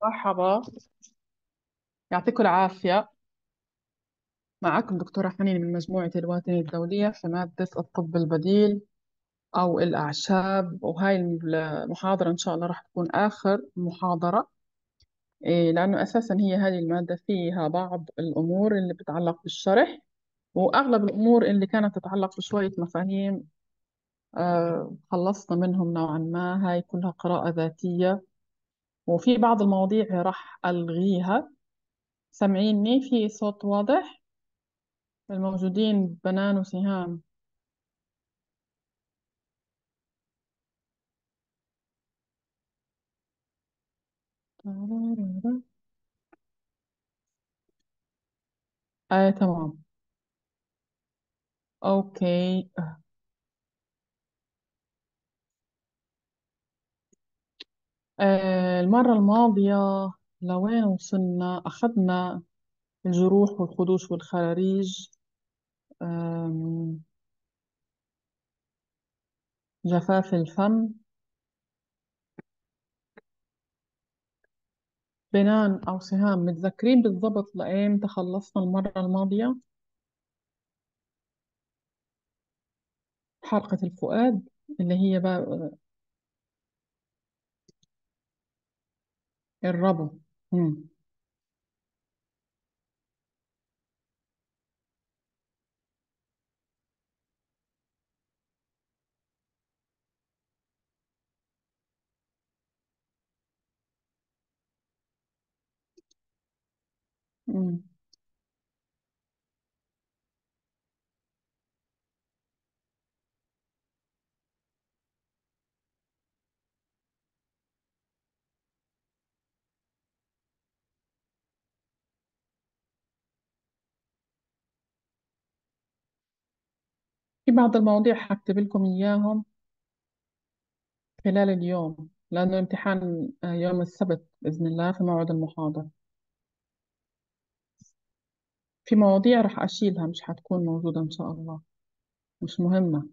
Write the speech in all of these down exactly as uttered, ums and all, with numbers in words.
مرحبا، يعطيكم العافية. معكم دكتورة حنين من مجموعة الواتن الدولية في مادة الطب البديل أو الأعشاب. وهاي المحاضرة إن شاء الله راح تكون آخر محاضرة، إيه، لأنه أساسا هي هذه المادة فيها بعض الأمور اللي بتتعلق بالشرح، وأغلب الأمور اللي كانت تتعلق بشوية مفاهيم آه خلصنا منهم نوعا ما. هاي كلها قراءة ذاتية، وفي بعض المواضيع راح ألغيها. سامعيني في صوت واضح؟ الموجودين بنان وسهام. آه تمام. أوكي. آه المرة الماضية لوين وصلنا؟ أخذنا الجروح والخدوش والخراريج، آم، جفاف الفم. بنان أو سهام، متذكرين بالضبط لأين خلصنا المرة الماضية؟ حلقة الفؤاد اللي هي بقى الربو. مم. مم. في بعض المواضيع حكتب لكم إياهم خلال اليوم، لأنه الامتحان آه، يوم السبت بإذن الله في موعد المحاضرة. في مواضيع رح أشيلها، مش حتكون موجودة إن شاء الله، مش مهمة.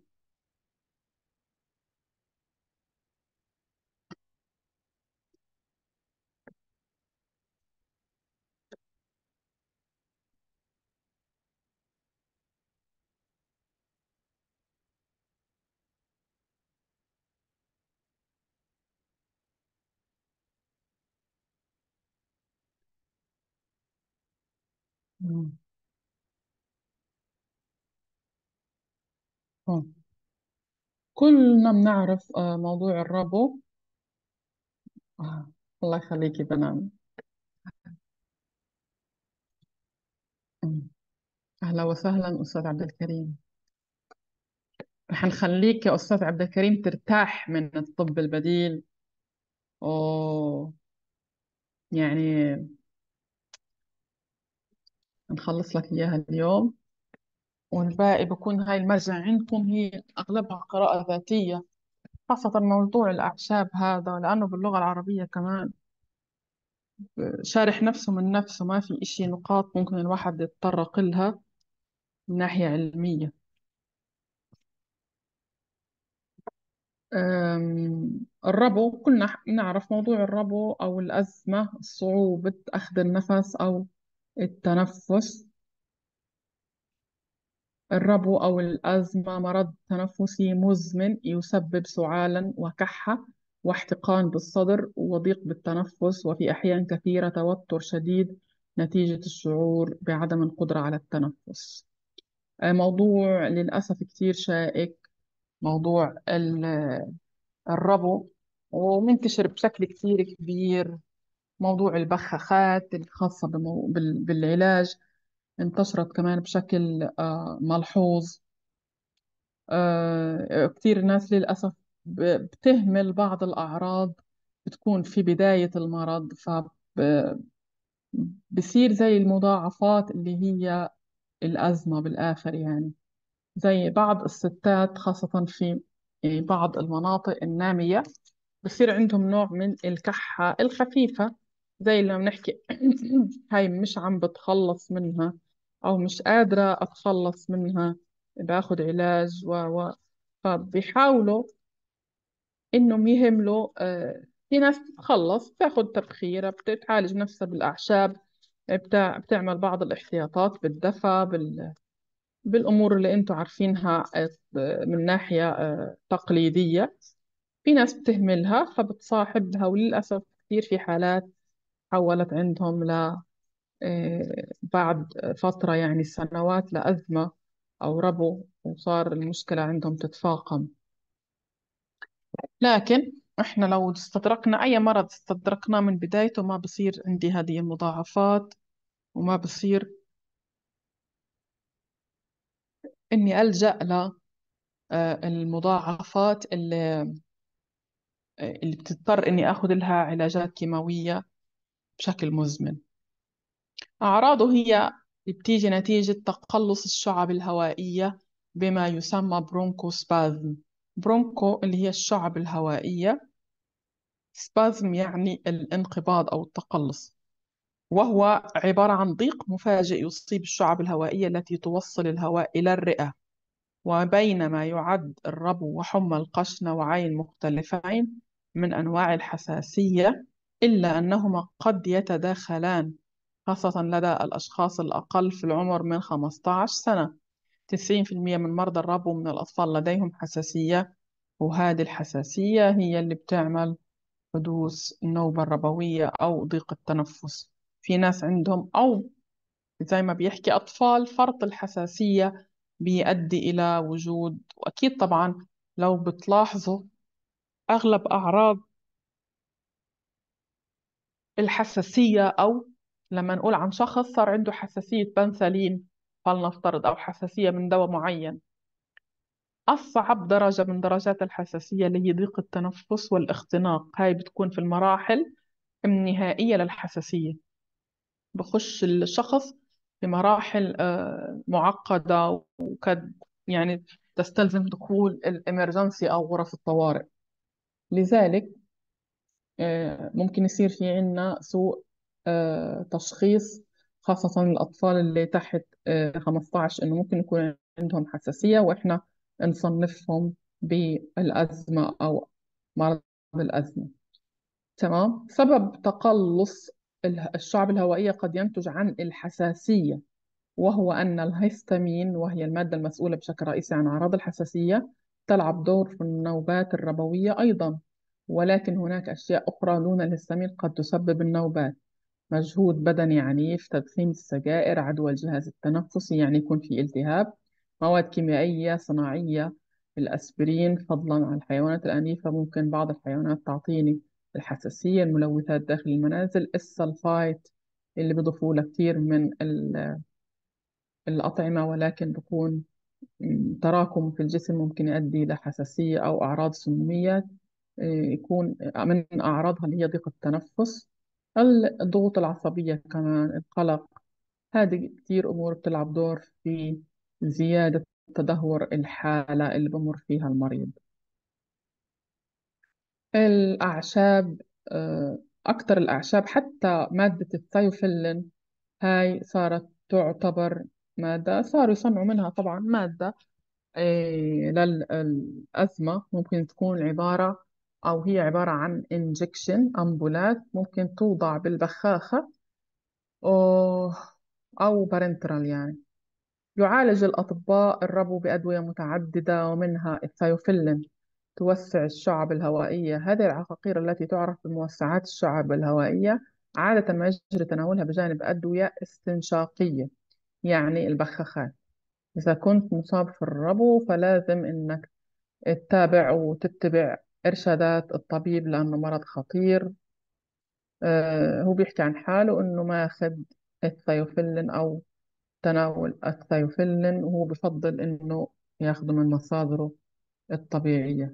مم. آه. كلنا بنعرف آه، موضوع الربو. آه. الله يخليكي بنان. مم. أهلا وسهلا أستاذ عبد الكريم. رح نخليك يا أستاذ عبد الكريم ترتاح من الطب البديل. أوه، يعني نخلص لك إياها اليوم، والباقي بكون هاي المرجع عندكم هي أغلبها قراءة ذاتية، خاصة موضوع الأعشاب هذا، لأنه باللغة العربية كمان شارح نفسه من نفسه، ما في إشي نقاط ممكن الواحد يتطرق لها من ناحية علمية. أم، الربو كلنا ح- نعرف موضوع الربو أو الأزمة، صعوبة أخذ النفس أو التنفس. الربو أو الأزمة مرض تنفسي مزمن يسبب سعالا وكحة واحتقان بالصدر وضيق بالتنفس، وفي أحيان كثيرة توتر شديد نتيجة الشعور بعدم القدرة على التنفس. آه، موضوع للأسف كتير شائك، موضوع ال- الربو، ومنتشر بشكل كتير كبير. موضوع البخاخات الخاصة بمو- بال- بالعلاج انتشرت كمان بشكل آه، ملحوظ. آه، كتير ناس للأسف ب- بتهمل بعض الأعراض بتكون في بداية المرض، فبصير زي المضاعفات اللي هي الأزمة بالآخر. يعني زي بعض الستات خاصة في يعني بعض المناطق النامية بصير عندهم نوع من الكحة الخفيفة، زي اللي بنحكي هاي مش عم بتخلص منها أو مش قادرة أتخلص منها، باخد علاج و و فبيحاولوا إنهم يهملوا آه، في ناس بتتخلص، بتاخد تبخيرة، بتعالج نفسها بالأعشاب، بتاع بتعمل بعض الاحتياطات بالدفى بال... بالأمور اللي أنتم عارفينها، آه، من ناحية آه، تقليدية. في ناس بتهملها فبتصاحبها، وللأسف كثير في حالات حولت عندهم ل آه، بعد فترة، يعني سنوات، لأزمة أو ربو، وصار المشكلة عندهم تتفاقم. لكن إحنا لو استدركنا أي مرض، استدركناه من بدايته، ما بصير عندي هذه المضاعفات، وما بصير إني ألجأ للمضاعفات اللي, اللي بتضطر إني أخذ لها علاجات كيماوية بشكل مزمن. أعراضه هي بتيجي نتيجة تقلص الشعب الهوائية بما يسمى برونكوسبازم. برونكو اللي هي الشعب الهوائية، سبازم يعني الانقباض أو التقلص، وهو عبارة عن ضيق مفاجئ يصيب الشعب الهوائية التي توصل الهواء إلى الرئة. وبينما يعد الربو وحمى القش نوعين مختلفين من أنواع الحساسية، إلا أنهما قد يتداخلان، خاصة لدى الأشخاص الأقل في العمر من خمسة عشر سنة. تسعين بالمئة من مرضى الربو من الأطفال لديهم حساسية، وهذه الحساسية هي اللي بتعمل حدوث النوبة الربوية أو ضيق التنفس. في ناس عندهم، أو زي ما بيحكي أطفال، فرط الحساسية بيؤدي إلى وجود، وأكيد طبعا لو بتلاحظوا أغلب أعراض الحساسية، أو لما نقول عن شخص صار عنده حساسية بنسلين فلنفترض، أو حساسية من دواء معين، أصعب درجة من درجات الحساسية اللي هي ضيق التنفس والاختناق، هاي بتكون في المراحل النهائية للحساسية. بخش الشخص في مراحل آه، معقدة، وقد يعني تستلزم دخول الإمرجنسي أو غرف الطوارئ. لذلك آه، ممكن يصير في عنا سوء آه، تشخيص، خاصة الأطفال اللي تحت آه، خمسة عشر، إنه ممكن يكون عندهم حساسية وإحنا نصنفهم بالأزمة أو مرض الأزمة. تمام. سبب تقلص اله- الشعب الهوائية قد ينتج عن الحساسية، وهو أن الهستامين، وهي المادة المسؤولة بشكل رئيسي عن أعراض الحساسية، تلعب دور في النوبات الربوية أيضا. ولكن هناك أشياء أخرى دون الهستامين قد تسبب النوبات: مجهود بدني عنيف، تدخين السجائر، عدوى الجهاز التنفسي يعني يكون في التهاب، مواد كيميائية صناعية، الأسبرين، فضلا عن الحيوانات الأليفة. ممكن بعض الحيوانات تعطيني الحساسية. الملوثات داخل المنازل، السلفايت اللي بيضيفوا له كثير من ال الأطعمة، ولكن بكون تراكم في الجسم ممكن يؤدي إلى حساسية أو أعراض سمومية. إيه، يكون من أعراضها اللي هي ضيق التنفس، الضغوط العصبية كمان، القلق. هذه كتير أمور بتلعب دور في زيادة تدهور الحالة اللي بمر فيها المريض. الأعشاب، آه، أكثر الأعشاب، حتى مادة الثيوفيلين، هاي صارت تعتبر مادة، صاروا يصنعوا منها طبعا مادة إيه، للأزمة. ممكن تكون عبارة، أو هي عبارة عن انجكشن، أمبولات ممكن توضع بالبخاخة، أو أو بارنترال يعني. يعالج الأطباء الربو بأدوية متعددة، ومنها الثيوفيلين، توسع الشعب الهوائية. هذه العقاقير التي تعرف بموسعات الشعب الهوائية عادة ما يجري تناولها بجانب أدوية استنشاقية، يعني البخاخات. إذا كنت مصاب في الربو فلازم إنك تتابع وتتبع إرشادات الطبيب، لأنه مرض خطير. آه، هو بيحكي عن حاله إنه ماخذ الثيوفيلين أو تناول الثيوفيلين، وهو بفضل إنه ياخده من مصادره الطبيعية.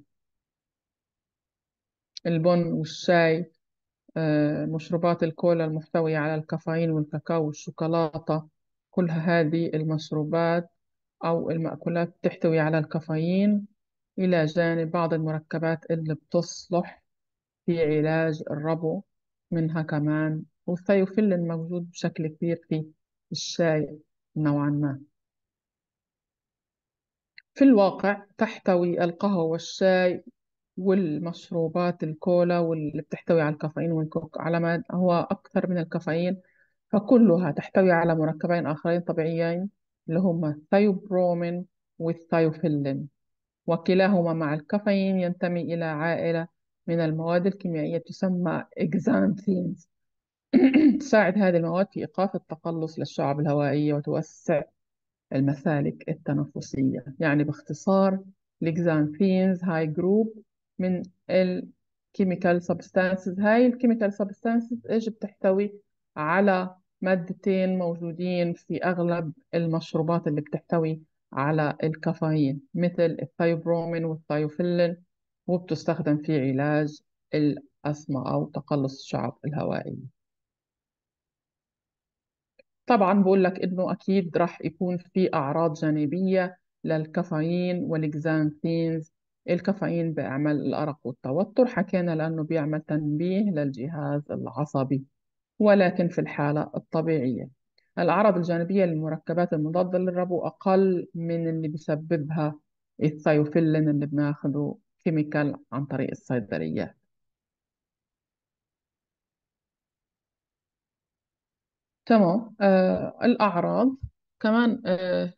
البن والشاي، آه، مشروبات الكولا المحتوية على الكافيين والكاكاو والشوكولاتة، كل هذه المشروبات أو المأكولات تحتوي على الكافيين، إلى جانب بعض المركبات اللي بتصلح في علاج الربو، منها كمان والثيوفيلين موجود بشكل كبير في الشاي نوعا ما. في الواقع تحتوي القهوة والشاي والمشروبات الكولا واللي بتحتوي على الكافيين والكوك على ما هو أكثر من الكافيين، فكلها تحتوي على مركبين آخرين طبيعيين اللي هما الثيوبرومين والثيوفيلين، وكلاهما مع الكافيين ينتمي إلى عائلة من المواد الكيميائية تسمى إكزانثينز. تساعد هذه المواد في إيقاف التقلص للشعب الهوائية وتوسع المسالك التنفسية. يعني باختصار، الإكزانثينز هاي جروب من الكيميكال سبستانسز. هاي الكيميكال سبستانسز إيش بتحتوي على مادتين موجودين في أغلب المشروبات اللي بتحتوي على الكافيين، مثل الثيوبرومين والثيوفيلين، وبتستخدم في علاج الأسمى أو تقلص الشعب الهوائية. طبعا بقول لك انه اكيد راح يكون في اعراض جانبيه للكافيين والاكزانثينز. الكافيين بيعمل الارق والتوتر، حكينا لانه بيعمل تنبيه للجهاز العصبي، ولكن في الحاله الطبيعيه الاعراض الجانبيه للمركبات المضاده للربو اقل من اللي بيسببها الثيوفيلين اللي بناخده كيميكال عن طريق الصيدليات. تمام. آه الأعراض كمان، آه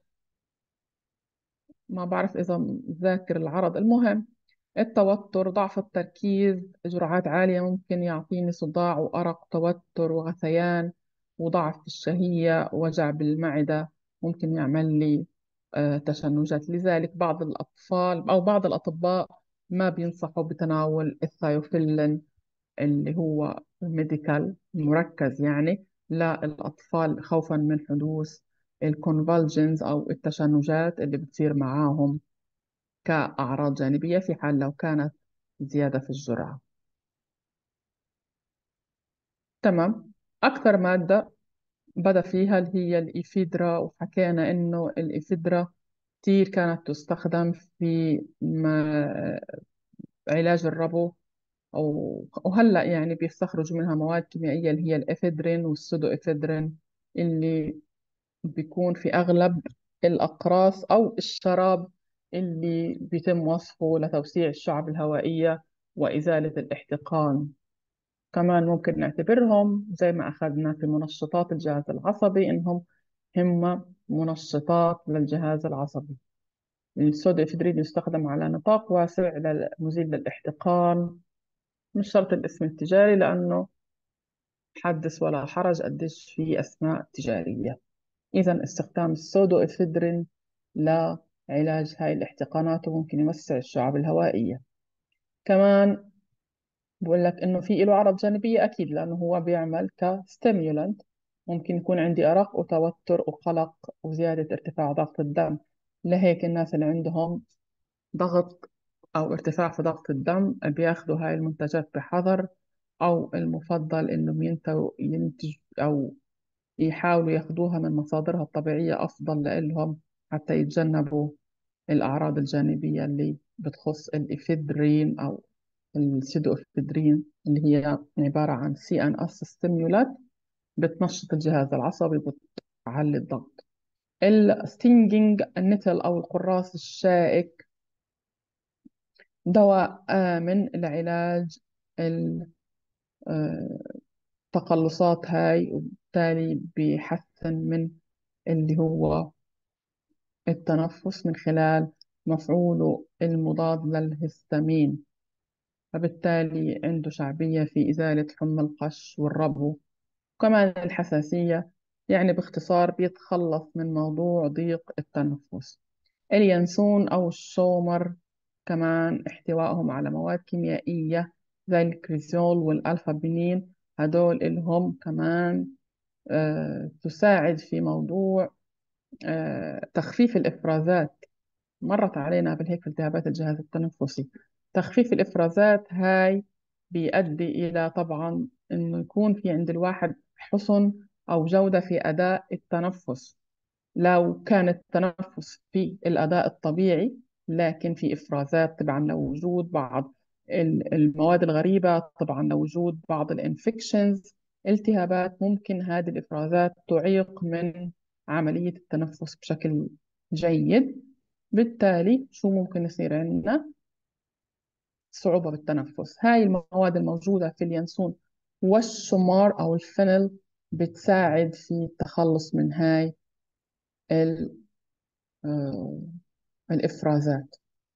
ما بعرف إذا ذاكر العرض. المهم، التوتر، ضعف التركيز، جرعات عالية ممكن يعطيني صداع وأرق، توتر وغثيان، وضعف في الشهية، وجع بالمعدة، ممكن يعمل لي آه، تشنجات. لذلك بعض الأطفال أو بعض الأطباء ما بينصحوا بتناول الثايوفيلين اللي هو ميديكال مركز، يعني للأطفال، خوفا من حدوث الكونفالجنز أو التشنجات اللي بتصير معاهم كأعراض جانبية في حال لو كانت زيادة في الجرعة. تمام. أكثر مادة بدأ فيها اللي هي الإفيدرا، وحكينا إنه الإفيدرا كتير كانت تستخدم في ما علاج الربو، أو وهلأ يعني بيستخرجوا منها مواد كيميائية اللي هي الإفيدرين والسودو إفيدرين، اللي بيكون في أغلب الأقراص أو الشراب اللي بيتم وصفه لتوسيع الشعب الهوائية وإزالة الاحتقان. كمان ممكن نعتبرهم زي ما أخذنا في منشطات الجهاز العصبي إنهم هم منشطات للجهاز العصبي. السودوإفدرين يستخدم على نطاق واسع لمزيل للاحتقان، مش شرط الاسم التجاري لأنه حدث ولا حرج قديش في أسماء تجارية. إذا استخدام السودوإفدرين لعلاج هاي الاحتقانات وممكن يوسع الشعب الهوائية. كمان بقول لك إنه في له أعراض جانبية أكيد، لأنه هو بيعمل كستيميولانت. ممكن يكون عندي أرق وتوتر وقلق وزيادة ارتفاع ضغط الدم. لهيك الناس اللي عندهم ضغط أو ارتفاع في ضغط الدم بياخدوا هاي المنتجات بحذر، أو المفضل إنهم ينتجوا ينتج أو يحاولوا ياخدوها من مصادرها الطبيعية أفضل لإلهم، حتى يتجنبوا الأعراض الجانبية اللي بتخص الإفيدرين أو السيدوإفيدرين، اللي هي عبارة عن سي إن إس ستيمولات، بتنشط الجهاز العصبي، بتعلي الضغط. الستينجينج النتل أو القراص الشائك دواء آمن لعلاج التقلصات هاي، وبالتالي بيحسن من اللي هو التنفس من خلال مفعوله المضاد للهستامين، فبالتالي عنده شعبية في إزالة حمى القش والربو وكمان الحساسية. يعني باختصار بيتخلص من موضوع ضيق التنفس. اليانسون أو الشومر كمان احتوائهم على مواد كيميائية زي الكريزول والألفا بنين، هدول إلهم كمان آه تساعد في موضوع آه تخفيف الإفرازات. مرت علينا قبل هيك في التهابات الجهاز التنفسي. تخفيف الإفرازات هاي بيؤدي إلى طبعا إنه يكون في عند الواحد حسن أو جودة في أداء التنفس. لو كان التنفس في الأداء الطبيعي لكن في إفرازات طبعا لوجود بعض ال- المواد الغريبة، طبعا لوجود بعض الانفكشنز، التهابات، ممكن هذه الإفرازات تعيق من عملية التنفس بشكل جيد. بالتالي شو ممكن يصير عندنا؟ صعوبة بالتنفس. هاي المواد الموجودة في اليانسون والشمار أو الفنل بتساعد في التخلص من هاي ال- آه، الإفرازات.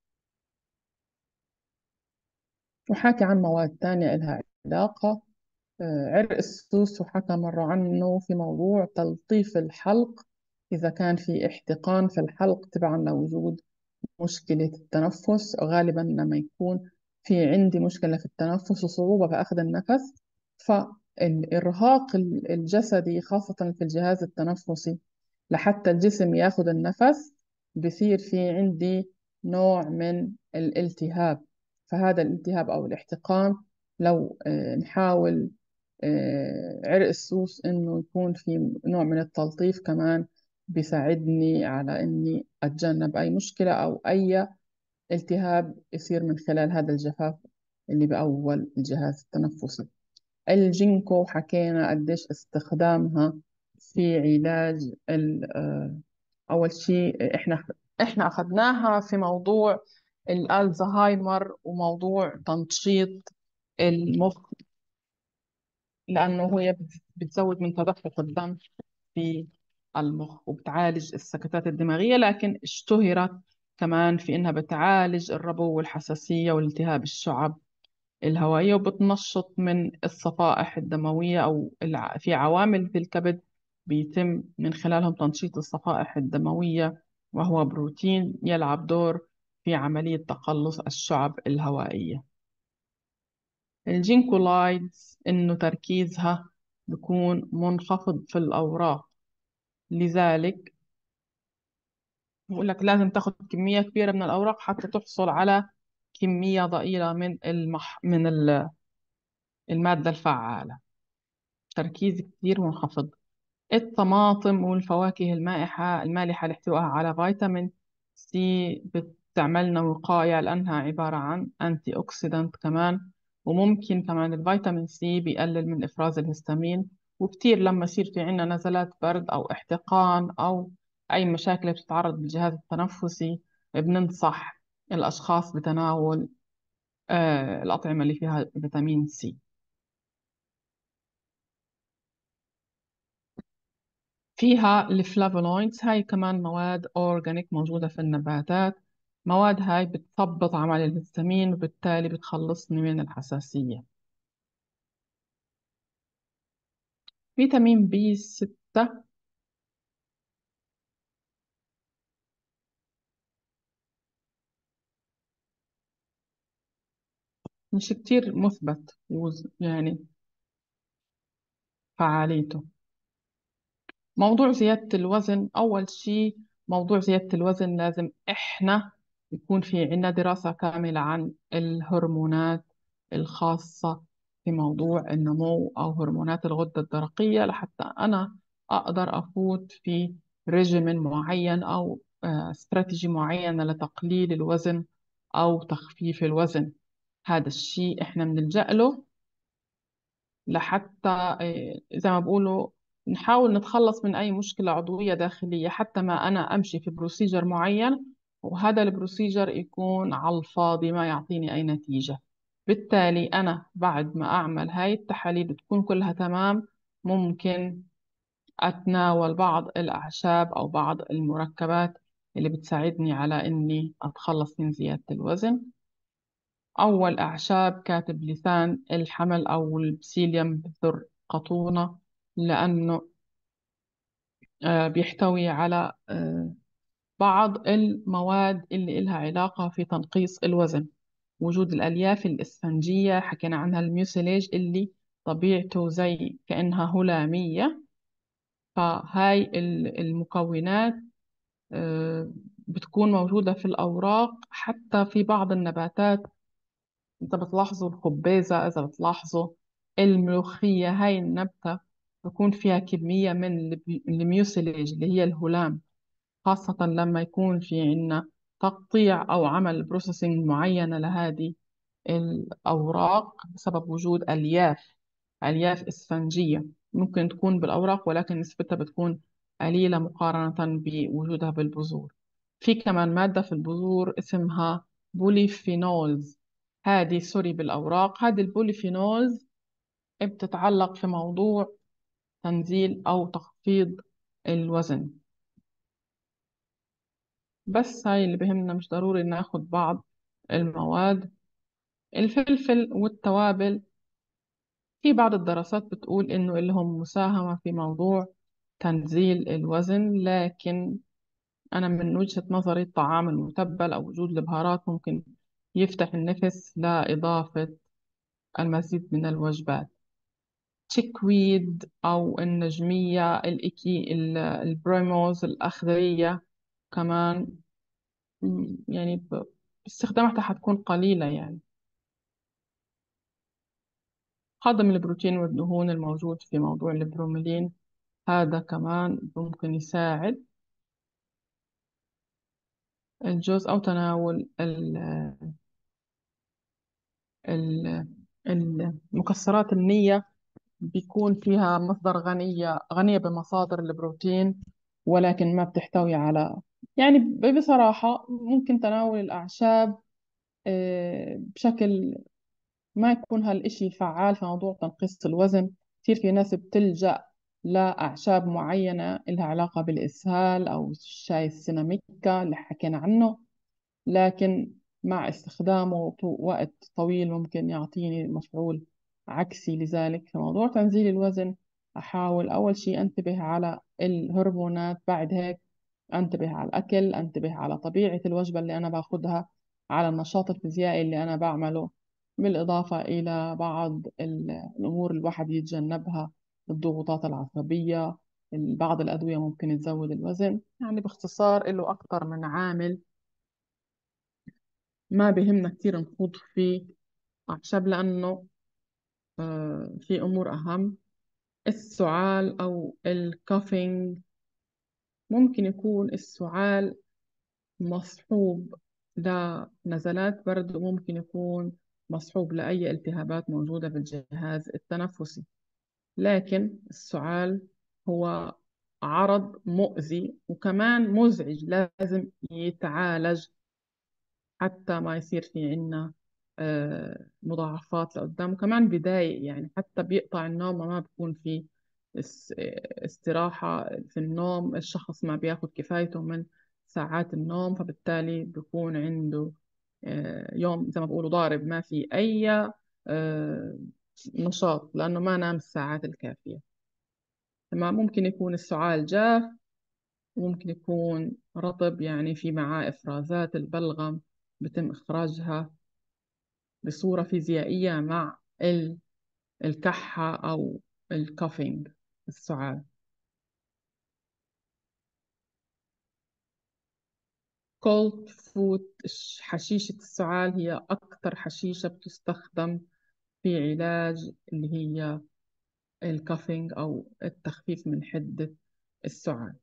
وحكى عن مواد تانية إلها علاقة، آه، عرق السوس، وحكى مرة عنه في موضوع تلطيف الحلق إذا كان في احتقان في الحلق تبعا لوجود مشكلة التنفس. غالبا لما يكون في عندي مشكلة في التنفس وصعوبة في أخذ النفس، فالإرهاق الجسدي خاصة في الجهاز التنفسي لحتى الجسم ياخذ النفس، بصير في عندي نوع من الالتهاب. فهذا الالتهاب أو الاحتقان لو آه، نحاول آه، عرق السوس إنه يكون في نوع من التلطيف كمان، بيساعدني على إني أتجنب أي مشكلة أو أي التهاب يصير من خلال هذا الجفاف اللي بأول الجهاز التنفسي. الجينكو حكينا قديش استخدامها في علاج ال- آه، أول شيء إحنا إحنا أخذناها في موضوع الألزهايمر وموضوع تنشيط المخ، لأنه هي بت- بتزود من تدفق الدم في المخ وبتعالج السكتات الدماغية، لكن اشتهرت كمان في إنها بتعالج الربو والحساسية والالتهاب الشعب الهوائية، وبتنشط من الصفائح الدموية أو الع- في عوامل في الكبد بيتم من خلالهم تنشيط الصفائح الدموية، وهو بروتين يلعب دور في عملية تقلص الشعب الهوائية. الجينكولايدز إنه تركيزها بيكون منخفض في الأوراق، لذلك بقول لك لازم تاخد كمية كبيرة من الأوراق حتى تحصل على كمية ضئيلة من المح... من ال- المادة الفعالة. تركيز كتير منخفض. الطماطم والفواكه المائحة المالحة لاحتوائها على فيتامين سي بتعملنا وقاية لأنها عبارة عن أنتي أوكسيدانت كمان. وممكن كمان الفيتامين سي بيقلل من إفراز الهستامين. وكتير لما يصير في عنا نزلات برد أو احتقان أو أي مشاكل بتتعرض بالجهاز التنفسي، بننصح الأشخاص بتناول آه الأطعمة اللي فيها فيتامين سي. فيها الفلافونويدز، هاي كمان مواد أورجانيك موجودة في النباتات. مواد هاي بتثبط عمل الهستامين وبالتالي بتخلصني من الحساسية. فيتامين بي ستة مش كتير مثبت وز- يعني فعاليته. موضوع زيادة الوزن، أول شيء موضوع زيادة الوزن لازم إحنا يكون في عنا دراسة كاملة عن الهرمونات الخاصة في موضوع النمو أو هرمونات الغدة الدرقية، لحتى أنا أقدر أفوت في ريجيمين معين أو آه، استراتيجي معينة لتقليل الوزن أو تخفيف الوزن. هذا الشيء إحنا بنلجأ له لحتى آه، زي ما بقولوا نحاول نتخلص من أي مشكلة عضوية داخلية، حتى ما أنا أمشي في بروسيجر معين وهذا البروسيجر يكون على الفاضي ما يعطيني أي نتيجة. بالتالي أنا بعد ما أعمل هاي التحاليل تكون كلها تمام، ممكن أتناول بعض الأعشاب أو بعض المركبات اللي بتساعدني على إني أتخلص من زيادة الوزن. أول أعشاب كاتب لسان الحمل أو البسيليوم بذر قطونة، لأنه آه، بيحتوي على آه، بعض المواد اللي إلها علاقة في تنقيص الوزن. وجود الألياف الإسفنجية حكينا عنها، الميوسيليج اللي طبيعته زي كأنها هلامية. فهاي ال- المكونات آه، بتكون موجودة في الأوراق، حتى في بعض النباتات. انت بتلاحظوا الخبيزة، إذا بتلاحظوا الملوخية، هاي النبتة بيكون فيها كمية من البي- الميوسيليج اللي هي الهلام، خاصة لما يكون في عنا تقطيع أو عمل بروسيسنج معينة لهذه الأوراق بسبب وجود ألياف ألياف إسفنجية. ممكن تكون بالأوراق ولكن نسبتها بتكون قليلة مقارنة بوجودها بالبذور. في كمان مادة في البذور اسمها بوليفينولز. هذه سوري بالأوراق، هذه البوليفينولز بتتعلق في موضوع تنزيل أو تخفيض الوزن. بس هاي اللي بهمنا، مش ضروري ناخد بعض المواد. الفلفل والتوابل، في بعض الدراسات بتقول إنه لهم مساهمة في موضوع تنزيل الوزن، لكن أنا من وجهة نظري الطعام المتبل أو وجود البهارات ممكن يفتح النفس لإضافة المزيد من الوجبات. تشيكويد أو النجمية، الإكي ال- البريموز الأخضرية كمان، م، يعني ب- استخداماتها حتكون قليلة يعني. هضم البروتين والدهون الموجود في موضوع البروميلين، هذا كمان ممكن يساعد. الجوز أو تناول ال ال المكسرات النية بيكون فيها مصدر غنية غنية بمصادر البروتين، ولكن ما بتحتوي على، يعني ب- بصراحة ممكن تناول الأعشاب آه، بشكل ما يكون هالإشي فعال في موضوع تنقيص الوزن. كثير في ناس بتلجأ لأعشاب معينة لها علاقة بالإسهال، أو شاي السيناميكا اللي حكينا عنه، لكن مع استخدامه طو- وقت طويل ممكن يعطيني مفعول عكسي. لذلك في موضوع تنزيل الوزن أحاول أول شيء أنتبه على الهرمونات، بعد هيك أنتبه على الأكل، أنتبه على طبيعة الوجبة اللي أنا باخدها، على النشاط الفيزيائي اللي أنا بعمله، بالإضافة إلى بعض ال- الأمور الواحد يتجنبها، الضغوطات العصبية، بعض الأدوية ممكن تزود الوزن. يعني باختصار له أكثر من عامل ما بهمنا كتير نخوض فيه أعشاب، لأنه آه، في أمور أهم. السعال أو الكافينج، ممكن يكون السعال مصحوب لنزلات برد، وممكن يكون مصحوب لأي التهابات موجودة بالجهاز التنفسي. لكن السعال هو عرض مؤذي وكمان مزعج، لازم يتعالج حتى ما يصير في عنا آه، مضاعفات لقدام. وكمان بضايق، يعني حتى بيقطع النوم وما بكون في اس- استراحة في النوم، الشخص ما بياخد كفايته من ساعات النوم، فبالتالي بيكون عنده آه، يوم زي ما بقولوا ضارب، ما في أي آه، نشاط لأنه ما نام الساعات الكافية. تمام. ممكن يكون السعال جاف، وممكن يكون رطب، يعني في معاه إفرازات البلغم بتم إخراجها بصورة فيزيائية مع ال- الكحة أو الكافينج، السعال. كولد فوت، حشيشة السعال هي أكثر حشيشة بتستخدم في علاج اللي هي الكافينج أو التخفيف من حدة السعال.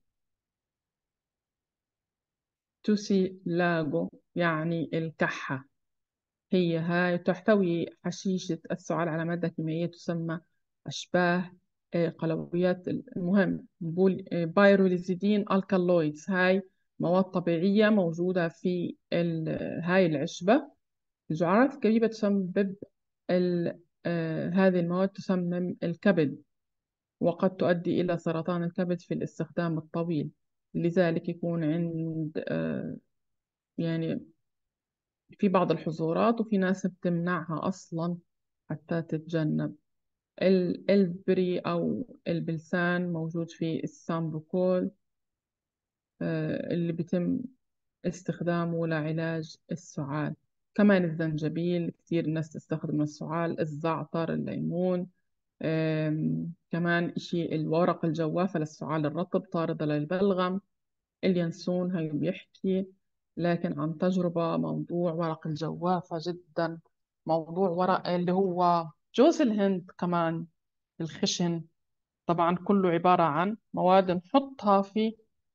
توسي لاجو يعني الكحة، هي هاي تحتوي حشيشة السعال على مادة كيميائية تسمى أشباه آه، قلويات، المهم بول- آه، بايروليزيدين الكالويدز. هاي مواد طبيعية موجودة في ال- هاي العشبة. الجرعات الكبيرة تسبب ال- آه، هذه المواد تسمم الكبد، وقد تؤدي إلى سرطان الكبد في الاستخدام الطويل. لذلك يكون عند آه، يعني في بعض الحظورات، وفي ناس بتمنعها أصلا حتى تتجنب. ال- البري أو البلسان موجود في السامبوكول، آه، اللي بيتم استخدامه لعلاج السعال. كمان الزنجبيل كثير الناس تستخدم السعال، الزعتر، الليمون. آم، كمان إشي الورق الجوافة للسعال الرطب طاردة للبلغم. اليانسون هي بيحكي لكن عن تجربة موضوع ورق الجوافة جدا. موضوع ورق اللي هو جوز الهند كمان، الخشن، طبعا كله عبارة عن مواد نحطها في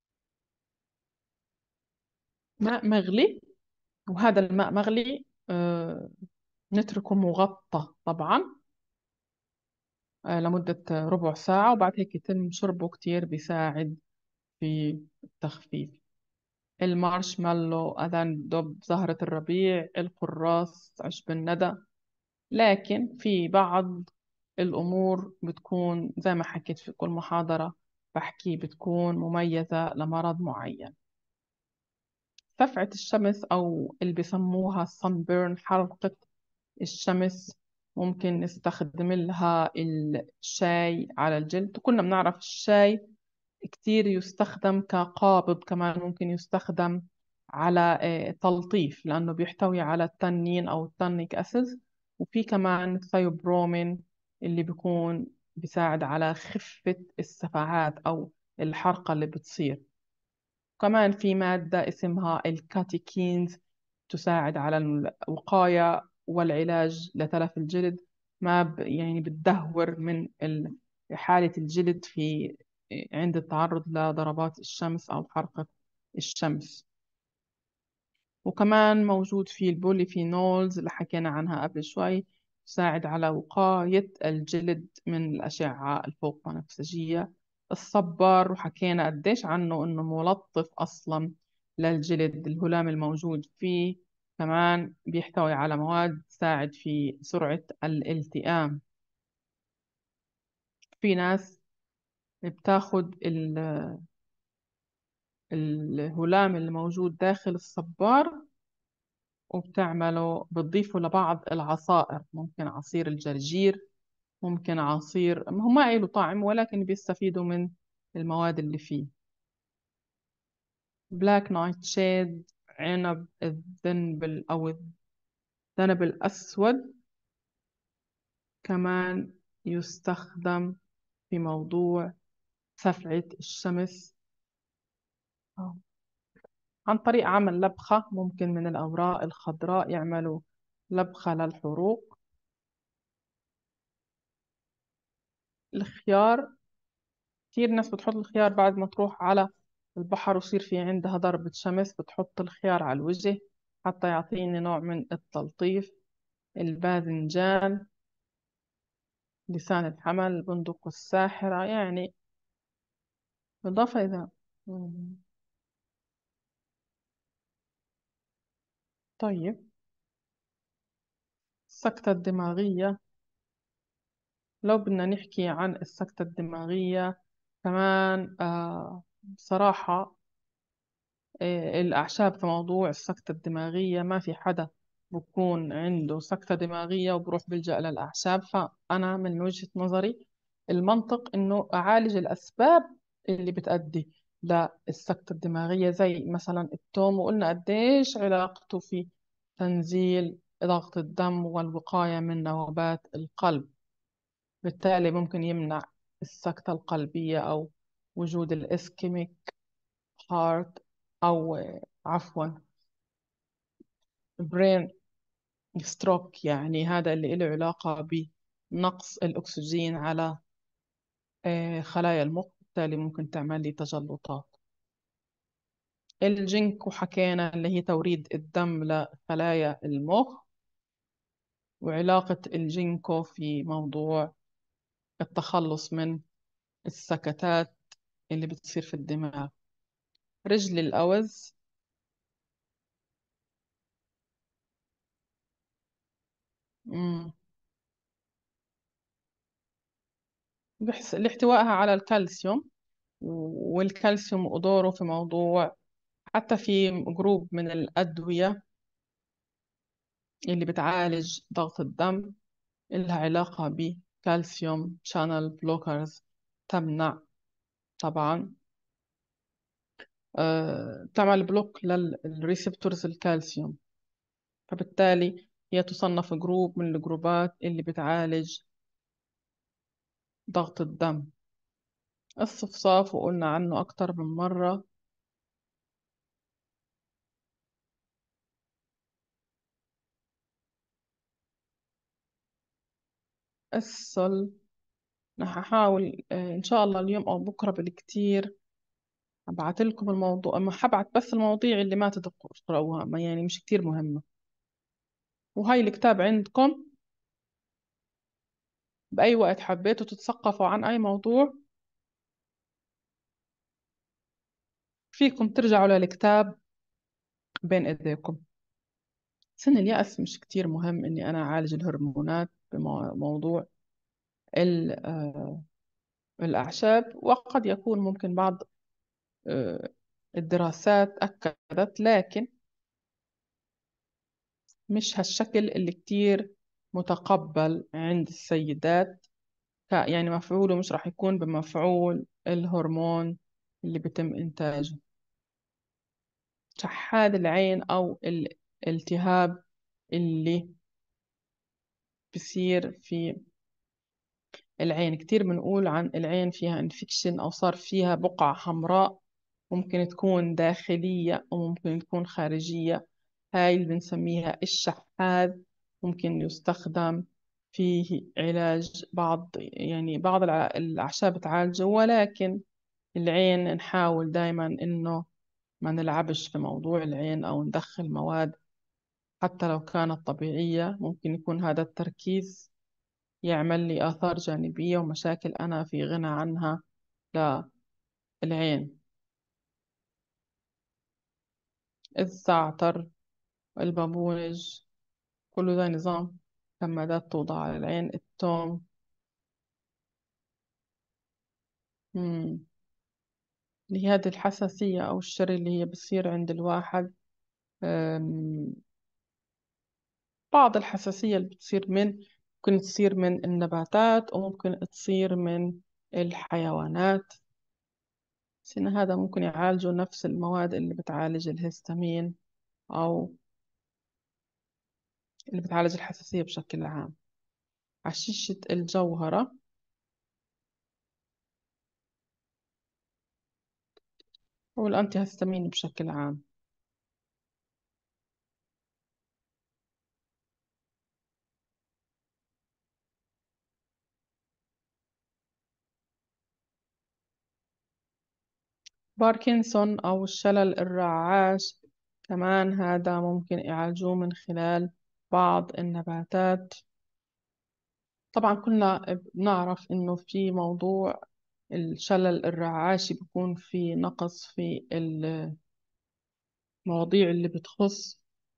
ماء مغلي، وهذا الماء مغلي آه نتركه مغطى طبعا آه لمدة ربع ساعة، وبعد هيك يتم شربه، كتير بيساعد في التخفيف. المارشميلو، أذان دب، زهرة الربيع، القراص، عشب الندى. لكن في بعض الأمور بتكون زي ما حكيت في كل محاضرة بحكي بتكون مميزة لمرض معين. سفعة الشمس أو اللي بسموها sunburn، حرقة الشمس، ممكن نستخدم لها الشاي على الجلد. كنا بنعرف الشاي كتير يستخدم كقابض، كمان ممكن يستخدم على آه، تلطيف لأنه بيحتوي على التنين أو التانيك أسيد. وفي كمان ثيوبرومين اللي بيكون بيساعد على خفة السفعات أو الحرقة اللي بتصير. كمان في مادة اسمها الكاتيكينز تساعد على الوقاية والعلاج لتلف الجلد. ما ب يعني بتدهور من ال- حالة الجلد في عند التعرض لضربات الشمس أو حرقة الشمس. وكمان موجود في البوليفينولز اللي حكينا عنها قبل شوي، تساعد على وقاية الجلد من الأشعة الفوق بنفسجية. الصبار، وحكينا قديش عنه إنه ملطف أصلا للجلد، الهلام الموجود فيه كمان بيحتوي على مواد تساعد في سرعة الالتئام. في ناس بتاخد ال- الهلام اللي موجود داخل الصبار وبتعمله بتضيفه لبعض العصائر، ممكن عصير الجرجير، ممكن عصير هو ما له طعم ولكن بيستفيدوا من المواد اللي فيه. بلاك نايت شيد، عنب الذنب أو الذنب الأسود، كمان يستخدم في موضوع سفعة الشمس عن طريق عمل لبخة. ممكن من الأوراق الخضراء يعملوا لبخة للحروق. الخيار، كتير ناس بتحط الخيار بعد ما تروح على البحر ويصير في عندها ضربة شمس، بتحط الخيار على الوجه حتى يعطيني نوع من التلطيف. الباذنجان، لسان الحمل، البندق الساحرة، يعني بالإضافة إذا مم. طيب، السكتة الدماغية، لو بدنا نحكي عن السكتة الدماغية كمان آه بصراحة آه، الأعشاب في موضوع السكتة الدماغية ما في حدا بكون عنده سكتة دماغية وبروح بيلجأ للأعشاب. فأنا من وجهة نظري المنطق إنه أعالج الأسباب اللي بتأدي للسكتة الدماغية، زي مثلا التوم، وقلنا قديش علاقته في تنزيل ضغط الدم والوقاية من نوبات القلب. بالتالي ممكن يمنع السكتة القلبية أو وجود الإسكيميك هارت، أو عفوا برين ستروك، يعني هذا اللي له علاقة بنقص الأكسجين على آه، خلايا المخ، بالتالي ممكن تعمل لي تجلطات. الجينكو حكينا اللي هي توريد الدم لخلايا المخ، وعلاقة الجينكو في موضوع التخلص من السكتات اللي بتصير في الدماغ. رجل الأوز، مم. بحس لاحتوائها على الكالسيوم، والكالسيوم ودوره في موضوع، حتى في جروب من الأدوية اللي بتعالج ضغط الدم إلها علاقة بكالسيوم شانل بلوكرز، تمنع طبعا آه، تعمل بلوك للريسبتورز الكالسيوم. فبالتالي هي تصنف جروب من الجروبات اللي بتعالج ضغط الدم. الصفصاف، وقلنا عنه أكتر من مرة. السل، رح أحاول آه، إن شاء الله اليوم أو بكرة بالكتير هبعت لكم الموضوع، أما حبعت بس المواضيع اللي ما تدقوا تقرأوها، ما يعني مش كتير مهمة. وهاي الكتاب عندكم، بأي وقت حبيتوا تتثقفوا عن أي موضوع فيكم ترجعوا للكتاب بين إيديكم. سن اليأس مش كتير مهم إني أنا أعالج الهرمونات بموضوع ال- آه، الأعشاب، وقد يكون ممكن بعض آه، الدراسات أكدت، لكن مش هالشكل اللي كتير متقبل عند السيدات. ك- يعني مفعوله مش راح يكون بمفعول الهرمون اللي بيتم إنتاجه. شحاد العين أو الالتهاب اللي بصير في العين، كتير بنقول عن العين فيها انفكشن أو صار فيها بقعة حمراء، ممكن تكون داخلية وممكن تكون خارجية. هاي اللي بنسميها الشحاذ. ممكن يستخدم فيه علاج بعض، يعني بعض الع- الأعشاب تعالجه، ولكن العين نحاول دايما إنه ما نلعبش في موضوع العين أو ندخل مواد حتى لو كانت طبيعية. ممكن يكون هذا التركيز يعمل لي آثار جانبية ومشاكل أنا في غنى عنها للعين. الزعتر، البابونج، كله ده نظام كمادات توضع على العين. التوم. مم. اللي هي هذه الحساسية أو الشر اللي هي بتصير عند الواحد. أم، بعض الحساسية اللي بتصير من ممكن تصير من النباتات وممكن تصير من الحيوانات. بس إن هذا ممكن يعالجوا نفس المواد اللي بتعالج الهستامين أو اللي بتعالج الحساسية بشكل عام. عشيشة الجوهرة والأنتي هستامين بشكل عام. باركنسون أو الشلل الرعاش كمان هذا ممكن يعالجوه من خلال بعض النباتات. طبعا كلنا بنعرف إنه في موضوع الشلل الرعاشي بيكون في نقص في المواضيع اللي بتخص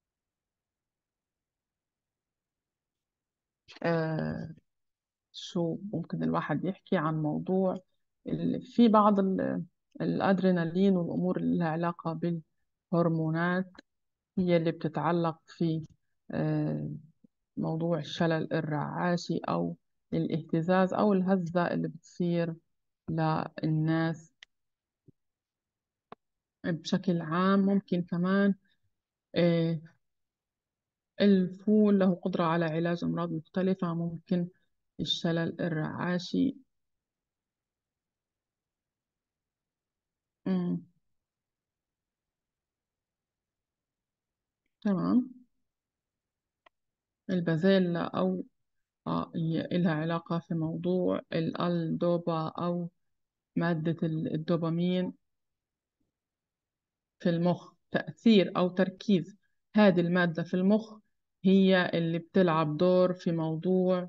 آه شو ممكن الواحد يحكي عن موضوع ال- في بعض ال- الأدرينالين والأمور اللي لها علاقة بالهرمونات هي اللي بتتعلق في آه، موضوع الشلل الرعاشي أو الاهتزاز أو الهزة اللي بتصير للناس بشكل عام. ممكن كمان آه، الفول له قدرة على علاج أمراض مختلفة. ممكن الشلل الرعاشي. مم. تمام. البازيلا أو آه هي إلها علاقة في موضوع الألدوبا أو مادة الدوبامين في المخ. تأثير أو تركيز هذه المادة في المخ هي اللي بتلعب دور في موضوع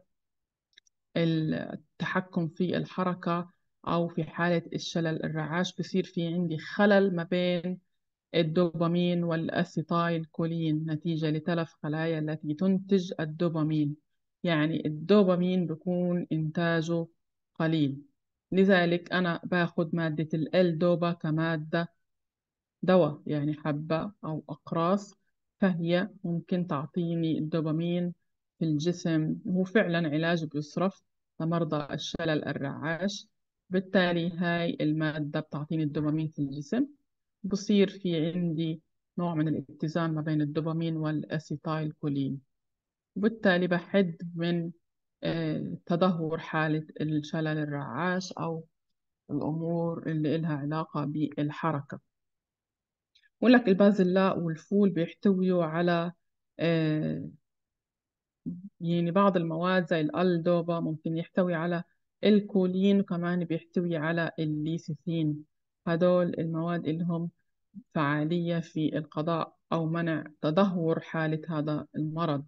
التحكم في الحركة. أو في حالة الشلل الرعاش بصير في عندي خلل ما بين الدوبامين والأسيتايل كولين نتيجة لتلف خلايا التي تنتج الدوبامين. يعني الدوبامين بيكون إنتاجه قليل، لذلك أنا باخد مادة ال دوبا كمادة دواء، يعني حبة أو أقراص، فهي ممكن تعطيني الدوبامين في الجسم. هو فعلا علاج بيصرف لمرضى الشلل الرعاش. بالتالي هاي المادة بتعطيني الدوبامين في الجسم، بصير في عندي نوع من الاتزان ما بين الدوبامين والأسيتايل كولين، وبالتالي بحد من آه، تدهور حالة الشلل الرعاش أو الأمور اللي إلها علاقة بالحركة. بقول لك البازلاء والفول بيحتويوا على آه، يعني بعض المواد زي الألدوبا، ممكن يحتوي على الكولين، وكمان بيحتوي على الليسيثين. هدول المواد اللي هم فعالية في القضاء أو منع تدهور حالة هذا المرض.